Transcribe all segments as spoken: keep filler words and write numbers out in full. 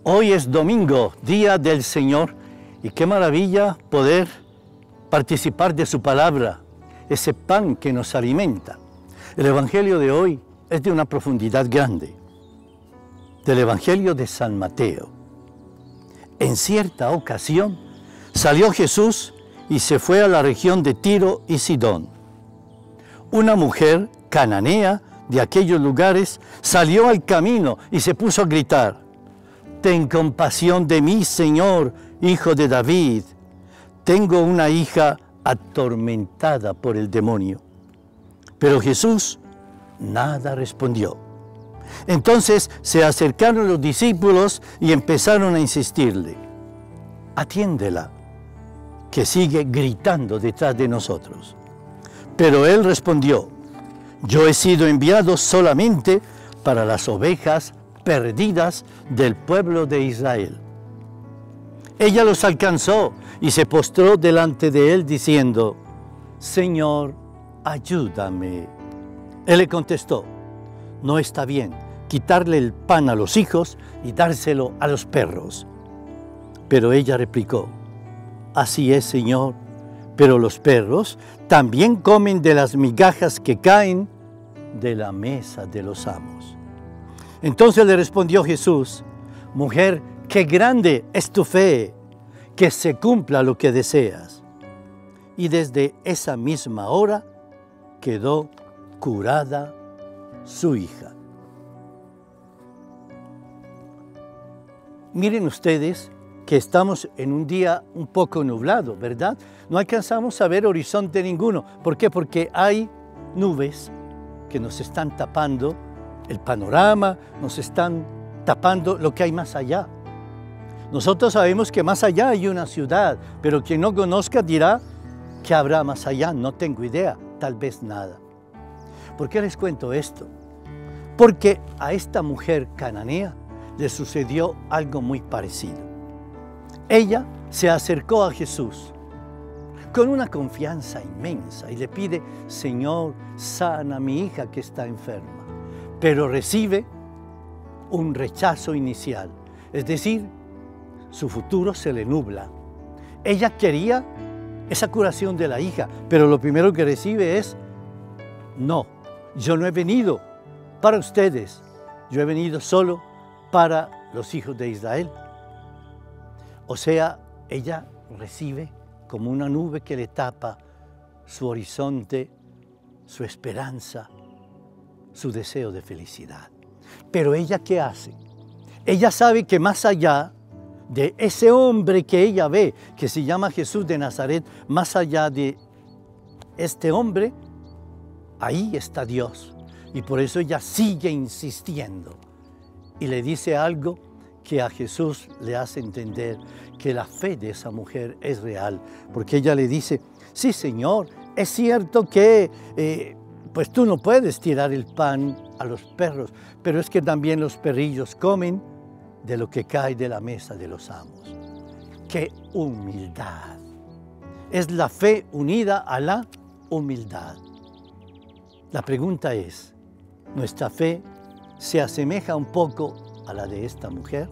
Hoy es domingo, día del Señor, y qué maravilla poder participar de su palabra, ese pan que nos alimenta. El Evangelio de hoy es de una profundidad grande, del Evangelio de San Mateo. En cierta ocasión salió Jesús y se fue a la región de Tiro y Sidón. Una mujer cananea de aquellos lugares salió al camino y se puso a gritar: «Ten compasión de mí, Señor, hijo de David. Tengo una hija atormentada por el demonio». Pero Jesús nada respondió. Entonces se acercaron los discípulos y empezaron a insistirle: «Atiéndela, que sigue gritando detrás de nosotros». Pero él respondió: «Yo he sido enviado solamente para las ovejas perdidas del pueblo de Israel». Ella los alcanzó y se postró delante de él diciendo: «Señor, ayúdame». Él le contestó: «No está bien quitarle el pan a los hijos y dárselo a los perros». Pero ella replicó: «Así es, Señor, pero los perros también comen de las migajas que caen de la mesa de los amos». Entonces le respondió Jesús: «Mujer, qué grande es tu fe, que se cumpla lo que deseas». Y desde esa misma hora quedó curada su hija. Miren ustedes que estamos en un día un poco nublado, ¿verdad? No alcanzamos a ver horizonte ninguno. ¿Por qué? Porque hay nubes que nos están tapando el panorama, nos están tapando lo que hay más allá. Nosotros sabemos que más allá hay una ciudad, pero quien no conozca dirá: ¿qué habrá más allá? No tengo idea, tal vez nada. ¿Por qué les cuento esto? Porque a esta mujer cananea le sucedió algo muy parecido. Ella se acercó a Jesús con una confianza inmensa y le pide: «Señor, sana a mi hija que está enferma». Pero recibe un rechazo inicial, es decir, su futuro se le nubla. Ella quería esa curación de la hija, pero lo primero que recibe es: «No, yo no he venido para ustedes, yo he venido solo para los hijos de Israel». O sea, ella recibe como una nube que le tapa su horizonte, su esperanza, su deseo de felicidad. Pero ella, ¿qué hace? Ella sabe que más allá de ese hombre que ella ve, que se llama Jesús de Nazaret, más allá de este hombre, ahí está Dios. Y por eso ella sigue insistiendo y le dice algo que a Jesús le hace entender que la fe de esa mujer es real, porque ella le dice: «Sí, Señor, es cierto que eh, pues tú no puedes tirar el pan a los perros, pero es que también los perrillos comen de lo que cae de la mesa de los amos». ¡Qué humildad! Es la fe unida a la humildad. La pregunta es: ¿nuestra fe se asemeja un poco a la de esta mujer?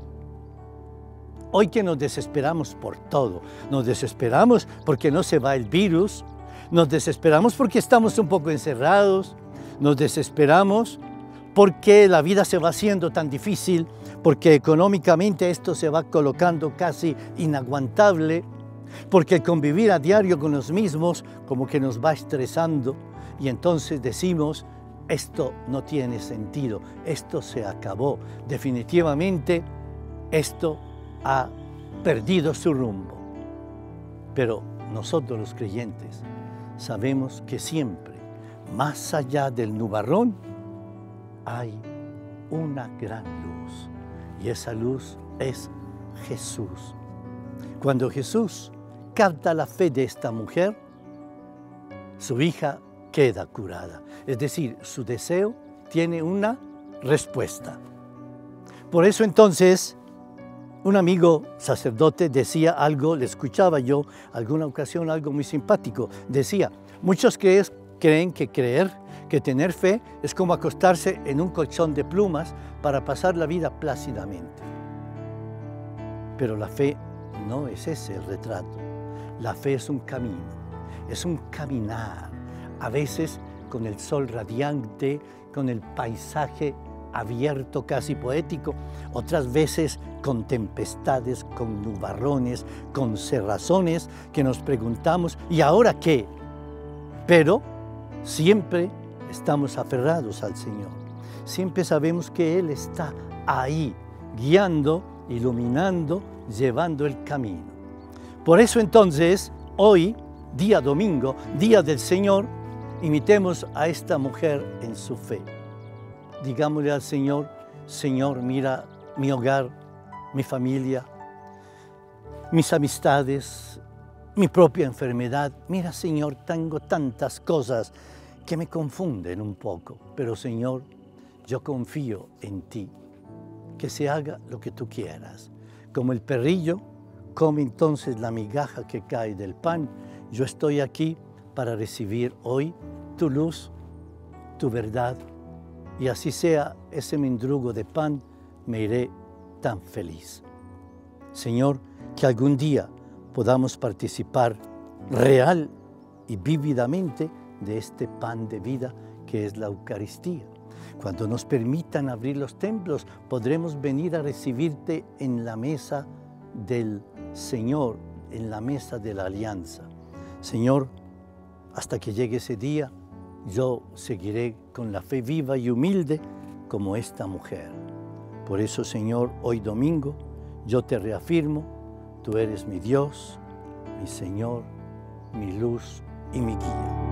Hoy que nos desesperamos por todo, nos desesperamos porque no se va el virus, nos desesperamos porque estamos un poco encerrados, nos desesperamos porque la vida se va haciendo tan difícil, porque económicamente esto se va colocando casi inaguantable, porque convivir a diario con los mismos como que nos va estresando, y entonces decimos: esto no tiene sentido, esto se acabó, definitivamente esto ha perdido su rumbo. Pero nosotros los creyentes sabemos que siempre, más allá del nubarrón, hay una gran luz, y esa luz es Jesús. Cuando Jesús capta la fe de esta mujer, su hija queda curada. Es decir, su deseo tiene una respuesta. Por eso entonces, un amigo sacerdote decía algo, le escuchaba yo alguna ocasión algo muy simpático. Decía: muchos creen que creer, que tener fe es como acostarse en un colchón de plumas para pasar la vida plácidamente. Pero la fe no es ese el retrato. La fe es un camino, es un caminar, a veces con el sol radiante, con el paisaje abierto, casi poético, otras veces con tempestades, con nubarrones, con cerrazones, que nos preguntamos, ¿y ahora qué? Pero siempre estamos aferrados al Señor. Siempre sabemos que Él está ahí, guiando, iluminando, llevando el camino. Por eso entonces, hoy, día domingo, día del Señor, imitemos a esta mujer en su fe. Digámosle al Señor, Señor, mira mi hogar, mi familia, mis amistades, mi propia enfermedad. Mira, Señor, tengo tantas cosas que me confunden un poco, pero Señor, yo confío en ti, que se haga lo que tú quieras. Como el perrillo come entonces la migaja que cae del pan, yo estoy aquí para recibir hoy tu luz, tu verdad, y así sea ese mendrugo de pan, me iré tan feliz. Señor, que algún día podamos participar real y vívidamente de este pan de vida que es la Eucaristía. Cuando nos permitan abrir los templos, podremos venir a recibirte en la mesa del Señor, en la mesa de la alianza. Señor, hasta que llegue ese día, yo seguiré con la fe viva y humilde como esta mujer. Por eso, Señor, hoy domingo, yo te reafirmo, tú eres mi Dios, mi Señor, mi luz y mi guía.